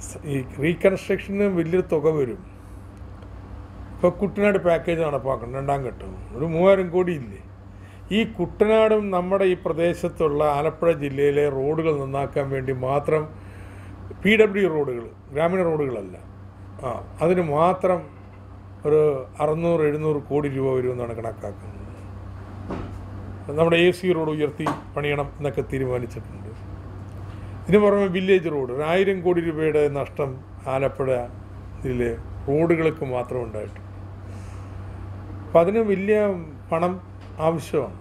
ഈ റീകൺസ്ട്രക്ഷന് വലിയൊരു തുക വരും. ഇപ്പോൾ കുട്ടനാട് പാക്കേജ് നടപ്പാക്കണം, 2ാം ഘട്ടം ഒരു 3000 കോടി ഇല്ലേ. ഈ കുട്ടനാടും നമ്മുടെ ഈ പ്രദേശത്തുള്ള ആലപ്പുഴ ജില്ലയിലെ റോഡുകൾ നന്നാക്കാൻ വേണ്ടി മാത്രം PW റോഡുകൾ, ഗ്രാമീണ റോഡുകളല്ല, അതിന് മാത്രം ഒരു 600-700 കോടി രൂപ വരുമെന്നാണ് കണക്കാക്കുന്നത്. നമ്മുടെ AC റോഡ് ഉയർത്തി പണിയണം എന്നൊക്കെ തീരുമാനിച്ചിട്ടുണ്ട്. ഇതിന് പുറമെ വില്ലേജ് റോഡ് 1000 കോടി രൂപയുടെ നഷ്ടം ആലപ്പുഴ ഇതിലെ റോഡുകൾക്ക് മാത്രം ഉണ്ടായിട്ടുണ്ട്. അപ്പം അതിന് വലിയ പണം ആവശ്യമാണ്.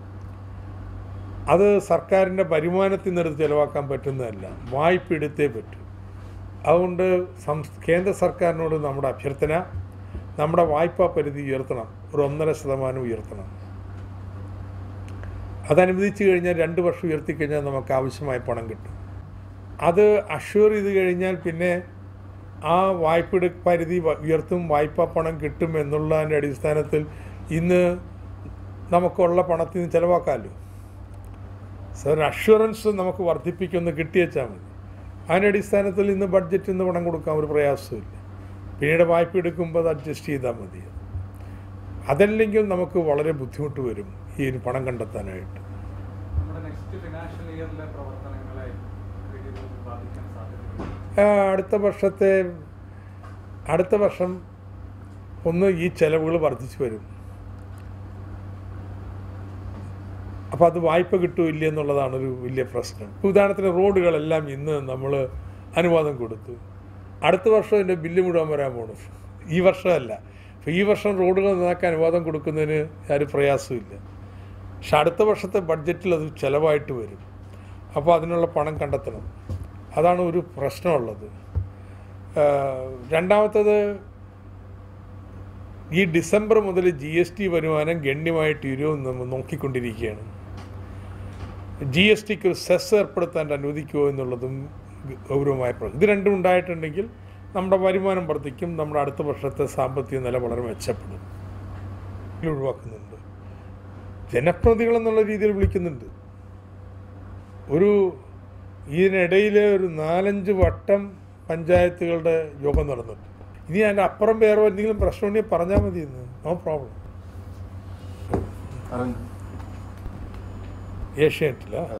അത് സർക്കാരിൻ്റെ വരുമാനത്തിൽ നിന്ന് ചിലവാക്കാൻ പറ്റുന്നതല്ല, വായ്പ എടുത്തേ പറ്റൂ. അതുകൊണ്ട് കേന്ദ്ര സർക്കാരിനോട് നമ്മുടെ അഭ്യർത്ഥന, നമ്മുടെ വായ്പാ പരിധി ഉയർത്തണം, ഒരു 1.5% ഉയർത്തണം. അതനുവദിച്ചു കഴിഞ്ഞാൽ 2 വർഷം ഉയർത്തിക്കഴിഞ്ഞാൽ നമുക്ക് ആവശ്യമായ പണം കിട്ടും. അത് അഷ്യൂർ ചെയ്ത് കഴിഞ്ഞാൽ പിന്നെ ആ വായ്പ പരിധി ഉയർത്തും, വായ്പാ പണം കിട്ടും എന്നുള്ളതിൻ്റെ അടിസ്ഥാനത്തിൽ ഇന്ന് നമുക്കുള്ള പണത്തിൽ നിന്ന് ചിലവാക്കാമല്ലോ. സർ, അഷ്വറൻസ് നമുക്ക് വർദ്ധിപ്പിക്കുമെന്ന് കിട്ടിയേച്ചാൽ മതി. അതിൻ്റെ അടിസ്ഥാനത്തിൽ ഇന്ന് ബഡ്ജറ്റിൽ നിന്ന് പണം കൊടുക്കാൻ ഒരു പ്രയാസമില്ല. പിന്നീട് വായ്പ എടുക്കുമ്പോൾ അത് അഡ്ജസ്റ്റ് ചെയ്താൽ മതി. അതല്ലെങ്കിൽ നമുക്ക് വളരെ ബുദ്ധിമുട്ട് വരും ഈ പണം കണ്ടെത്താനായിട്ട്. അടുത്ത വർഷം ഒന്ന് ഈ ചെലവുകൾ വർദ്ധിച്ചു വരും. അപ്പോൾ അത് വായ്പ കിട്ടുമില്ല എന്നുള്ളതാണ് ഒരു വലിയ പ്രശ്നം. ഉദാഹരണത്തിന് റോഡുകളെല്ലാം ഇന്ന് നമ്മൾ അനുവാദം കൊടുത്തു. അടുത്ത വർഷം ഇതിൻ്റെ ബില്ല് മുഴുവൻ വരാൻ പോകണം. ഈ വർഷമല്ല. അപ്പോൾ ഈ വർഷം റോഡുകൾ നന്നാക്കാൻ അനുവാദം കൊടുക്കുന്നതിന് ആരും പ്രയാസമില്ല. പക്ഷെ അടുത്ത വർഷത്തെ ബഡ്ജറ്റിൽ അത് ചിലവായിട്ട് വരും. അപ്പോൾ അതിനുള്ള പണം കണ്ടെത്തണം. അതാണ് ഒരു പ്രശ്നമുള്ളത്. രണ്ടാമത്തത്, ഈ ഡിസംബർ മുതൽ GST വരുമാനം ഗണ്യമായിട്ട് നമ്മൾ നോക്കിക്കൊണ്ടിരിക്കുകയാണ്. GSTക്ക് ഒരു സെസ് ഏർപ്പെടുത്താൻ അനുവദിക്കുമോ എന്നുള്ളതും ഗൗരവമായ പ്രശ്നം. ഇത് രണ്ടും ഉണ്ടായിട്ടുണ്ടെങ്കിൽ നമ്മുടെ വരുമാനം വർദ്ധിക്കും, നമ്മുടെ അടുത്ത വർഷത്തെ സാമ്പത്തിക നില വളരെ മെച്ചപ്പെടും. ഒഴിവാക്കുന്നുണ്ട്, ജനപ്രതിനിധികളെന്നുള്ള രീതിയിൽ വിളിക്കുന്നുണ്ട്. ഇതിനിടയിൽ ഒരു 4-5 വട്ടം പഞ്ചായത്തുകളുടെ യോഗം നടന്നിട്ടുണ്ട്. ഇനി അതിൻ്റെ അപ്പുറം വേറെ എന്തെങ്കിലും പ്രശ്നമുണ്ടെങ്കിൽ പറഞ്ഞാൽ മതി. No problem. ഏഷ്യാനെറ്റില്ല.